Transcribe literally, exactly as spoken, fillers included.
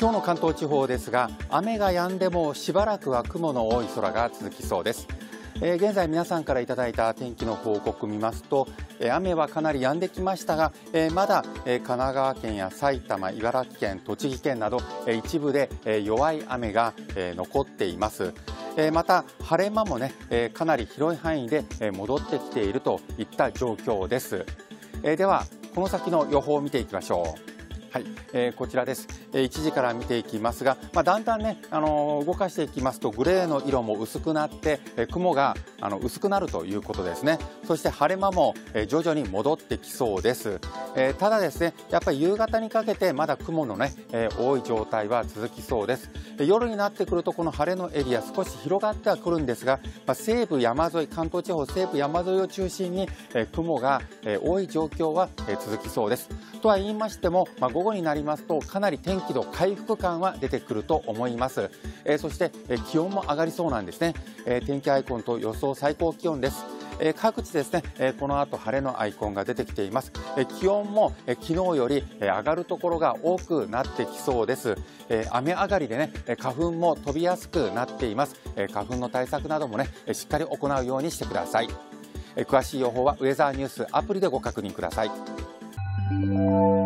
今日の関東地方ですが、雨が止んでもしばらくは雲の多い空が続きそうです。えー、現在皆さんからいただいた天気の報告を見ますと、えー、雨はかなり止んできましたが、えー、まだ、えー、神奈川県や埼玉、茨城県、栃木県など、えー、一部で、えー、弱い雨が、えー、残っています。えー、また晴れ間もね、えー、かなり広い範囲で、えー、戻ってきているといった状況です。えー、ではこの先の予報を見ていきましょう。はい、えー、こちらです。えー、いちじから見ていきますが、まあ、だんだんね、あのー、動かしていきますとグレーの色も薄くなって、えー、雲があの薄くなるということですね。そして晴れ間も、えー、徐々に戻ってきそうです。えー、ただですね、やっぱり夕方にかけてまだ雲のね、えー、多い状態は続きそうです。夜になってくるとこの晴れのエリア少し広がってはくるんですが、まあ、西部山沿い、関東地方西部山沿いを中心に、えー、雲が、えー、多い状況は、えー、続きそうです。とは言いましても、まあ、午後になりますとかなり天気の回復感は出てくると思います。えー、そして、えー、気温も上がりそうなんですね。えー、天気アイコンと予想最高気温です。えー、各地ですね、えー、この後晴れのアイコンが出てきています。えー、気温も、えー、昨日より、えー、上がるところが多くなってきそうです。えー、雨上がりでね、花粉も飛びやすくなっています。えー、花粉の対策などもね、しっかり行うようにしてください。えー、詳しい予報はウェザーニュースアプリでご確認ください。